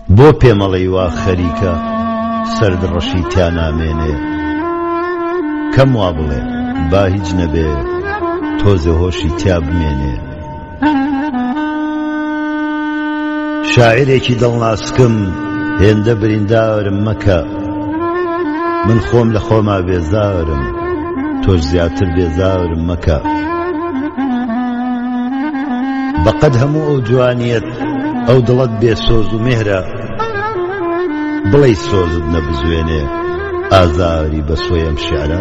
بۆ پێمەڵەی وا خەریکە سەردڕەشی تیا نامێنێ کەم وا بڵێ با هیچ نەبێ تۆزە هۆشی تیا بمێنێ شاعرێکی دڵناسکم هێندە بریندارم مەکە من خۆم لە خۆما بێزارم تۆش زیاتر بێزارم مەکە بەقەد هەموو ئەو جوانیەت ئەو دڵت بێ سۆز و مێرە بڵێ سۆزت نەبزوێنێ ئازاری بە سۆیم شێعرە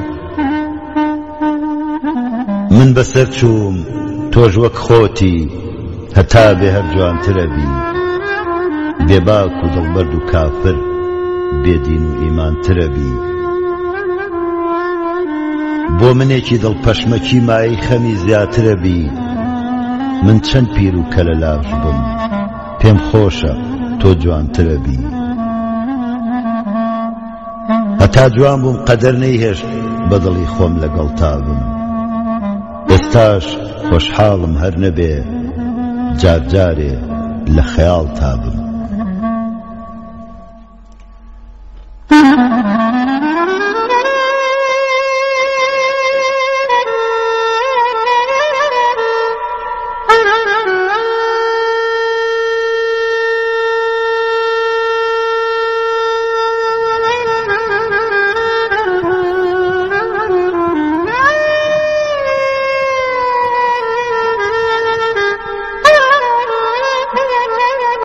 من بەسەر چووم تۆش وەک خۆتی هەتا بێ هەر جوانترە بی بێباک و دڵبەرد و کافر بێدین و ئیمانترە بی بۆ منێکی دڵپەشمەکی مایی خەمی زیاترە بی من چەند پیر و کەلە لاش بم پێم خۆشە تۆ جوانترە بی هەتا جوان بووم قەدەر نەیهێشت بە دڵی خۆم لەگەڵ تابم ئێستاش خۆشحاڵم هەر نەبێ جارجارێ لە خەیاڵ تابم